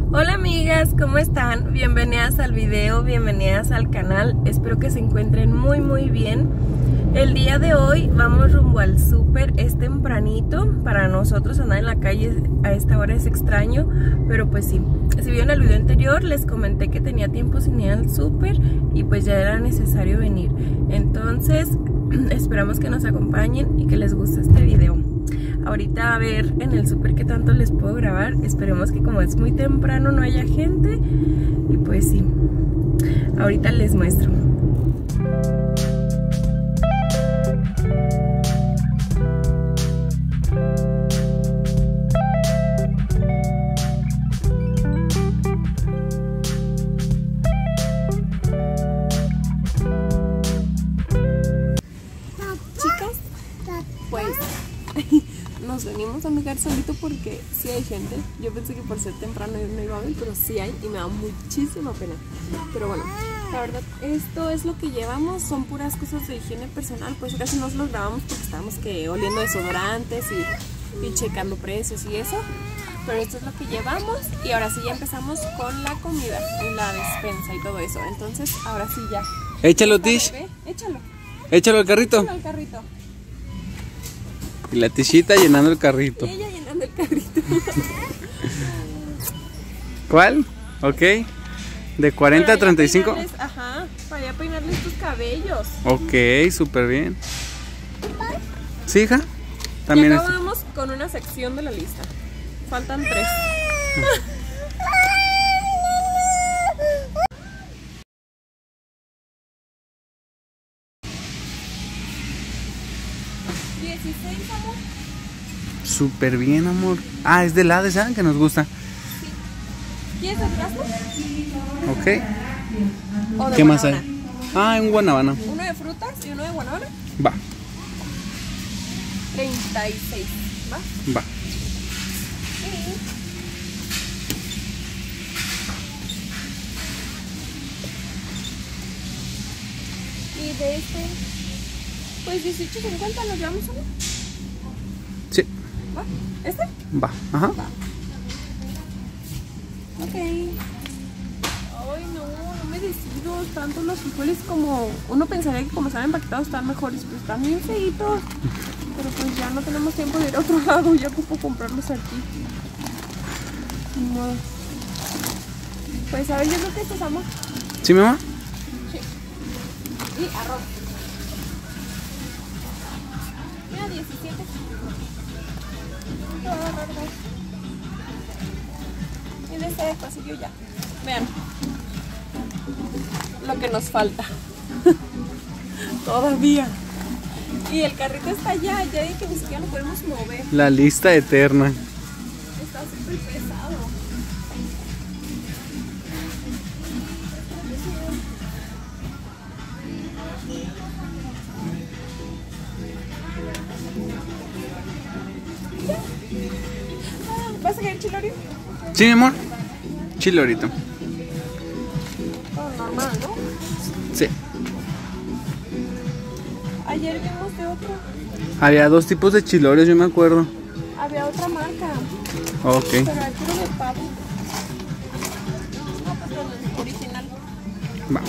Hola amigas, ¿cómo están? Bienvenidas al video, bienvenidas al canal. Espero que se encuentren muy bien. El día de hoy vamos rumbo al súper. Es tempranito. Para nosotros andar en la calle a esta hora es extraño, pero pues sí. Si vieron el video anterior les comenté que tenía tiempo sin ir al súper y pues ya era necesario venir. Entonces esperamos que nos acompañen y que les guste este video. Ahorita a ver en el súper qué tanto les puedo grabar. Esperemos que como es muy temprano no haya gente. Y pues sí, ahorita les muestro. Chicas, pues nos venimos a mirar solito porque sí hay gente. Yo pensé que por ser temprano no iba a haber, pero sí hay y me da muchísima pena. Pero bueno, la verdad, esto es lo que llevamos. Son puras cosas de higiene personal. Pues casi nos los grabamos porque estábamos que oliendo desodorantes y checando precios y eso. Pero esto es lo que llevamos y ahora sí ya empezamos con la comida y la despensa y todo eso. Entonces ahora sí ya. Échalo, Tish. Échalo. Échalo al carrito. Échalo al carrito. Y la Tishita llenando el carrito. Y ella llenando el carrito. ¿Cuál? Ok. De 40 a 35. Ajá, para ya peinarles tus cabellos. Ok, súper bien. ¿Sí, hija? También y es. acabamos con una sección de la lista. Faltan 3. Súper bien, amor. Ah, es de helado, ¿saben? Que nos gusta. Sí. ¿Quieres el frasco? Ok. ¿O de ¿Qué más guanábana? hay? Ah, un guanábana. Uno de frutas y uno de guanábana. Va. 36. ¿Va? Va. Y de este, pues 18.50 nos llevamos uno. Sí. ¿Va? ¿Este? Va. Ajá. Va. Ok. Ay, no me decido. Tanto los frijoles como... Uno pensaría que como están empaquetados están mejores, pero están bien feitos. Pero pues ya no tenemos tiempo de ir a otro lado. Ya ocupo comprarlos aquí. Ni modo. Pues a ver, yo creo que estos amor. ¿Sí, mi mamá? Sí. Y arroz. Mira, 17. Te voy a agarrar dos. Y de este pasillo ya. Vean lo que nos falta. Todavía. Y el carrito está allá, ya de que ni siquiera lo podemos mover. La lista eterna. Está súper pesado. ¿Vas a querer chilorio? ¿Sí, mi amor? Chile ahorita. Todo normal, ¿no? Sí. Ayer vimos de otro. Había dos tipos de chilorios, yo me acuerdo. Había otra marca. Ok. Pero hay puro de pavo. No, pues el original. Va.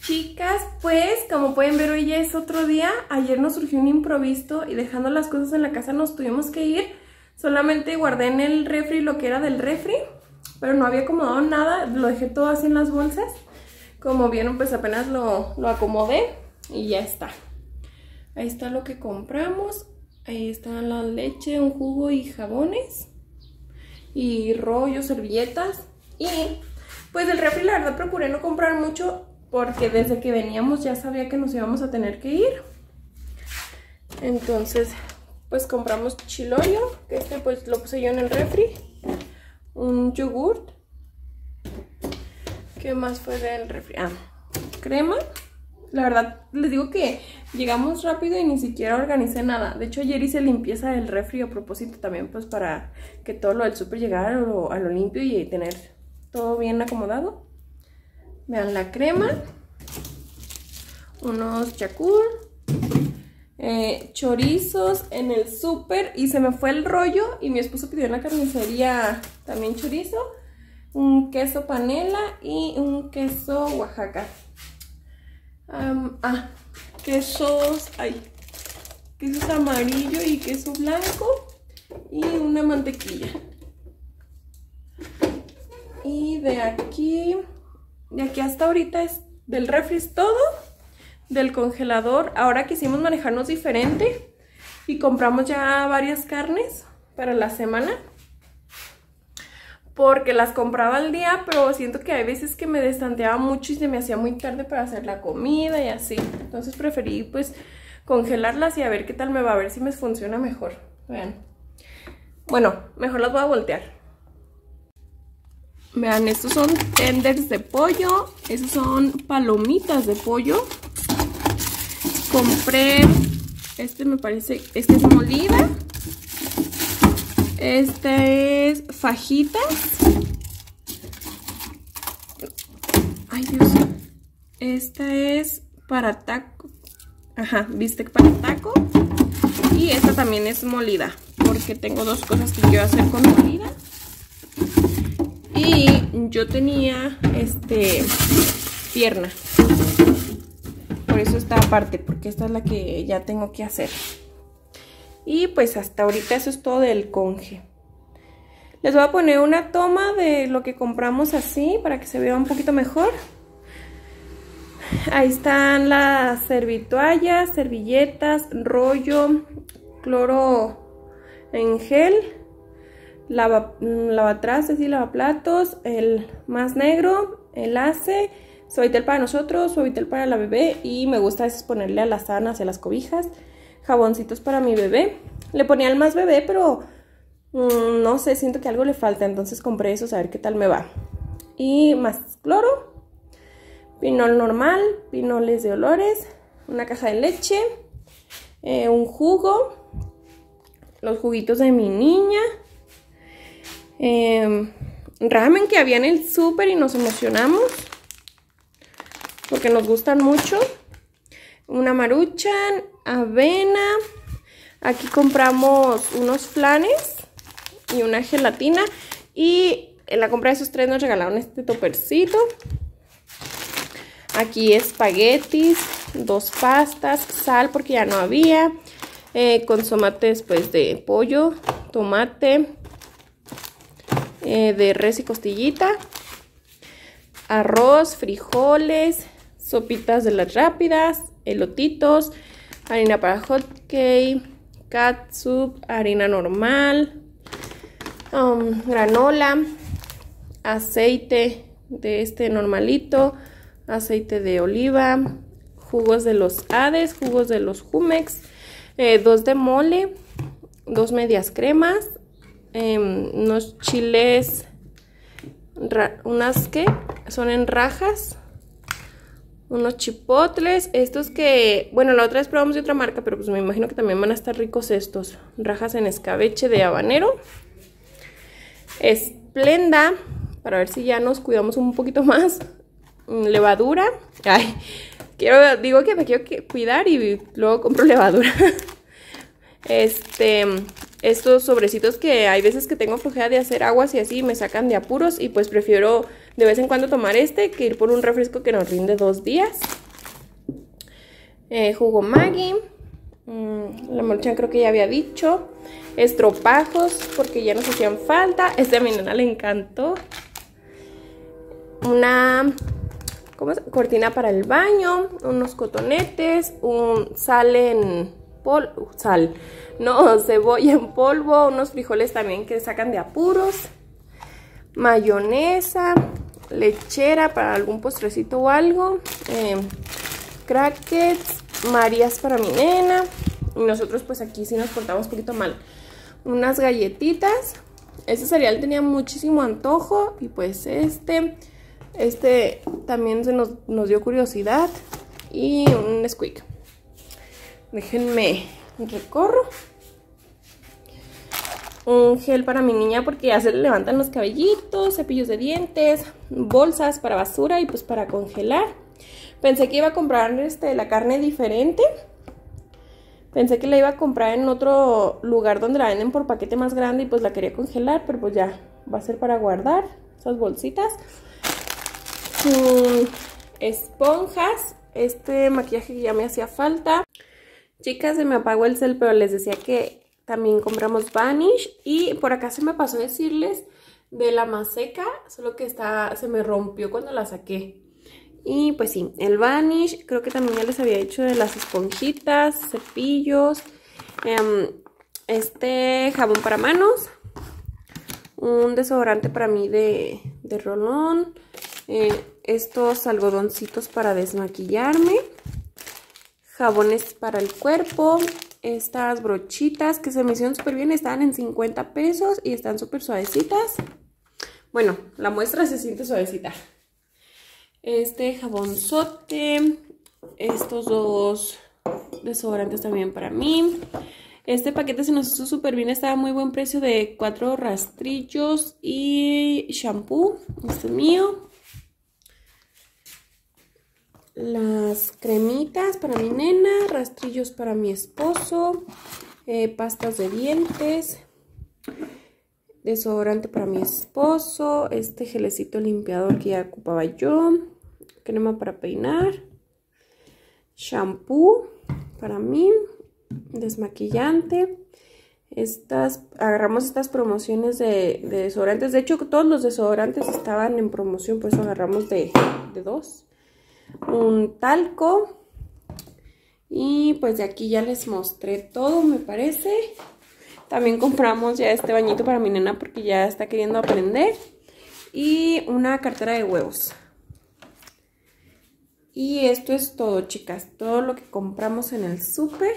Chicas, pues como pueden ver hoy ya es otro día. Ayer nos surgió un imprevisto y dejando las cosas en la casa nos tuvimos que ir. Solamente guardé en el refri lo que era del refri, pero no había acomodado nada, lo dejé todo así en las bolsas. Como vieron, pues apenas lo acomodé y ya está. Ahí está lo que compramos. Ahí está la leche, un jugo y jabones. Y rollos, servilletas. Y pues del refri la verdad procuré no comprar mucho, porque desde que veníamos ya sabía que nos íbamos a tener que ir. Entonces pues compramos chilorio, que pues lo puse yo en el refri. Un yogurt. ¿Qué más fue del refri? Crema. La verdad les digo que llegamos rápido y ni siquiera organicé nada. De hecho ayer hice limpieza del refri a propósito también, pues para que todo lo del súper llegara a lo limpio y tener todo bien acomodado. Vean la crema, unos Yakult, chorizos en el súper y se me fue el rollo y mi esposo pidió en la carnicería también chorizo, un queso panela y un queso Oaxaca. Quesos amarillo y queso blanco y una mantequilla. Y de aquí hasta ahorita es del refri es todo. Del congelador, ahora quisimos manejarnos diferente y compramos ya varias carnes para la semana, porque las compraba al día, pero siento que hay veces que me destanteaba mucho y se me hacía muy tarde para hacer la comida y así. Entonces preferí pues congelarlas y a ver qué tal me va, a ver si me funciona mejor. Vean. Bueno, mejor las voy a voltear. Vean, estos son tenders de pollo, esos son palomitas de pollo. Compré, me parece, es molida. Este es fajitas. Ay Dios. Esta es para taco. Ajá, bistec para taco. Y esta también es molida, porque tengo dos cosas que quiero hacer con molida. Y yo tenía pierna. Por eso está aparte, porque esta es la que ya tengo que hacer. Y pues hasta ahorita eso es todo del conge. Les voy a poner una toma de lo que compramos así, para que se vea un poquito mejor. Ahí están las servitoallas, servilletas, rollo, cloro en gel, lavatrastes y lavaplatos, el más negro, el ace, suavitel para nosotros, suavitel para la bebé y me gusta a veces ponerle a las sábanas y a las cobijas, jaboncitos para mi bebé. Le ponía al más bebé, pero no sé, siento que algo le falta, entonces compré esos a ver qué tal me va. Y más cloro, pinol normal, pinoles de olores, una caja de leche, un jugo, los juguitos de mi niña, ramen que había en el súper y nos emocionamos porque nos gustan mucho. Una Maruchan, avena. Aquí compramos unos flanes y una gelatina. Y en la compra de esos tres nos regalaron este topercito. Aquí espaguetis, 2 pastas, sal porque ya no había. Consomates pues de pollo, tomate, de res y costillita. Arroz, frijoles, sopitas de las rápidas, elotitos, harina para hot cake, catsup, harina normal, granola, aceite de normalito, aceite de oliva, jugos de los Hades, jugos de los Jumex, 2 de mole, 2 medias cremas, unos chiles, unas que son en rajas, unos chipotles, estos que, bueno, la otra vez probamos de otra marca, pero pues me imagino que también van a estar ricos estos, rajas en escabeche de habanero, Esplenda, para ver si ya nos cuidamos un poquito más, levadura, ay, digo que me quiero cuidar y luego compro levadura, estos sobrecitos que hay veces que tengo flojera de hacer aguas y así me sacan de apuros y pues prefiero de vez en cuando tomar que ir por un refresco que nos rinde 2 días. Jugo Maggi. La Maruchan creo que ya había dicho. Estropajos, porque ya nos hacían falta. Este a mi nena le encantó. Una cortina para el baño, unos cotonetes, un cebolla en polvo, unos frijoles también que sacan de apuros, mayonesa, lechera para algún postrecito o algo, crackers, Marías para mi nena, y nosotros pues aquí sí nos portamos un poquito mal, unas galletitas. Este cereal tenía muchísimo antojo y pues este también nos dio curiosidad, y un Nesquik. Déjenme recorro. Un gel para mi niña porque ya se le levantan los cabellitos, cepillos de dientes, bolsas para basura y pues para congelar. Pensé que iba a comprar la carne diferente. Pensé que la iba a comprar en otro lugar donde la venden por paquete más grande y pues la quería congelar, pero pues ya va a ser para guardar esas bolsitas. Esponjas, maquillaje que ya me hacía falta. Chicas, se me apagó el cel, pero les decía que también compramos Vanish. Y por acá se me pasó decirles de la Maseca, solo que se me rompió cuando la saqué. Y pues sí, el Vanish, creo que también ya les había dicho de las esponjitas, cepillos, jabón para manos, un desodorante para mí de rolón, estos algodoncitos para desmaquillarme, jabones para el cuerpo, estas brochitas que se me hicieron súper bien, estaban en 50 pesos y están súper suavecitas. Bueno, la muestra se siente suavecita. Este jabonzote, estos dos desodorantes también para mí. Este paquete se nos hizo súper bien, estaba a muy buen precio, de 4 rastrillos y shampoo. Este es mío. Las cremitas para mi nena, rastrillos para mi esposo, pastas de dientes, desodorante para mi esposo, este gelecito limpiador que ya ocupaba yo, crema para peinar, shampoo para mí, desmaquillante. Agarramos estas promociones de desodorantes. De hecho, todos los desodorantes estaban en promoción, por eso agarramos de 2. Un talco. Y pues de aquí ya les mostré todo, me parece. También compramos ya este bañito para mi nena porque ya está queriendo aprender. Y una cartera de huevos. Y esto es todo, chicas. Todo lo que compramos en el súper.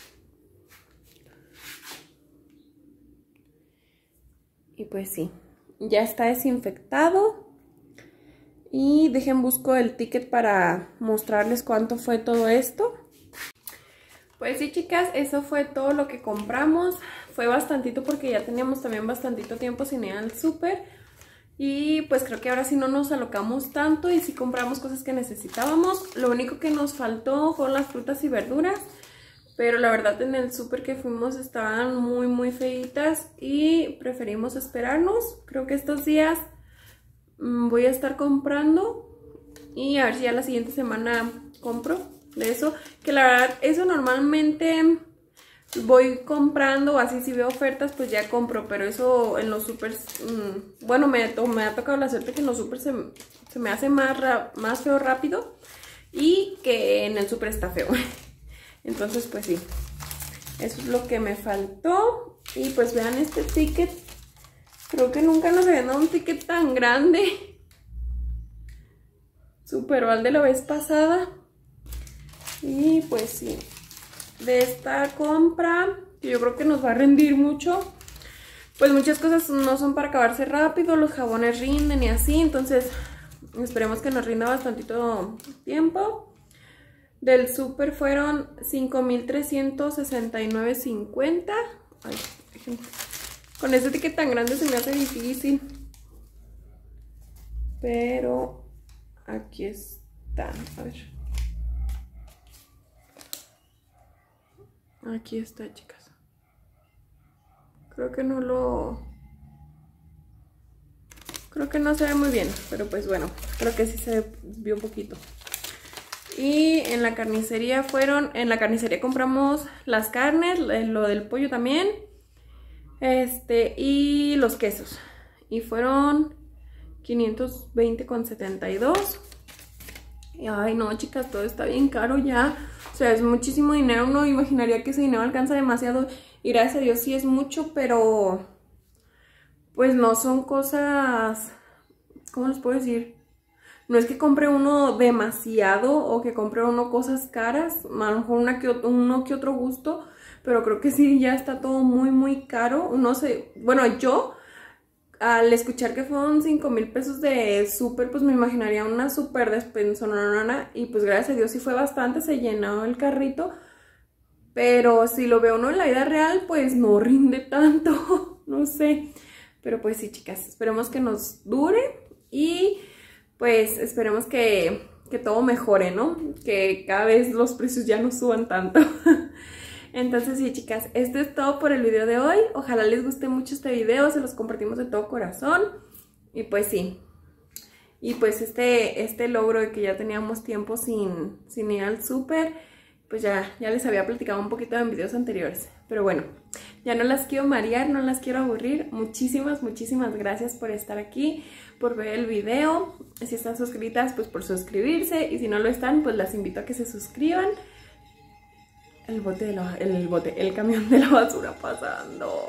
Y pues sí, ya está desinfectado. Y busco el ticket para mostrarles cuánto fue todo esto. Pues sí, chicas, eso fue todo lo que compramos. Fue bastantito porque ya teníamos también bastantito tiempo sin ir al súper. Y pues creo que ahora sí no nos alocamos tanto y sí compramos cosas que necesitábamos. Lo único que nos faltó fueron las frutas y verduras. Pero la verdad en el súper que fuimos estaban muy muy feitas y preferimos esperarnos. Creo que estos días voy a estar comprando y a ver si ya la siguiente semana compro de eso. Que la verdad eso normalmente voy comprando, así si veo ofertas pues ya compro. Pero eso en los súper, bueno, me ha tocado la suerte que en los súper se me hace más feo rápido. Y que en el súper está feo. Entonces pues sí, eso es lo que me faltó. Y pues vean este ticket. Creo que nunca nos habían dado un ticket tan grande. Superó al de la vez pasada. Y pues sí, de esta compra, que yo creo que nos va a rendir mucho. Pues muchas cosas no son para acabarse rápido, los jabones rinden y así. Entonces esperemos que nos rinda bastantito tiempo. Del súper fueron 5,369.50. Ay, déjenme. Con este ticket tan grande se me hace difícil. Pero aquí está. A ver. Aquí está, chicas. Creo que no se ve muy bien. Pero pues bueno, creo que sí se vio un poquito. Y en la carnicería compramos las carnes, lo del pollo también. Y los quesos. Y fueron 520,72. Y ay no, chicas, todo está bien caro ya. O sea, es muchísimo dinero. Uno imaginaría que ese dinero alcanza demasiado. Y gracias a Dios sí es mucho, pero pues no son cosas, ¿cómo les puedo decir? No es que compre uno demasiado o que compre uno cosas caras, a lo mejor uno que otro gusto, pero creo que sí, ya está todo muy, muy caro. Bueno, yo al escuchar que fueron 5,000 pesos de súper, pues me imaginaría una súper despensonona y pues gracias a Dios sí fue bastante, se llenó el carrito, pero si lo ve uno en la vida real, pues no rinde tanto, no sé. Pero pues sí, chicas, esperemos que nos dure y pues esperemos que todo mejore, ¿no? Que cada vez los precios ya no suban tanto. Entonces sí, chicas, esto es todo por el video de hoy. Ojalá les guste mucho este video, se los compartimos de todo corazón. Y pues sí. Y pues este logro de que ya teníamos tiempo sin ir al súper, pues ya les había platicado un poquito en videos anteriores. Pero bueno, ya no las quiero marear, no las quiero aburrir. Muchísimas, muchísimas gracias por estar aquí, por ver el video. Si están suscritas, pues por suscribirse. Y si no lo están, pues las invito a que se suscriban. El camión de la basura pasando.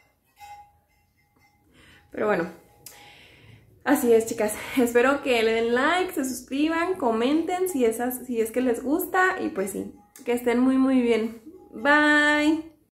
Pero bueno, así es, chicas. Espero que le den like, se suscriban, comenten si es que les gusta. Y pues sí, que estén muy, muy bien. Bye.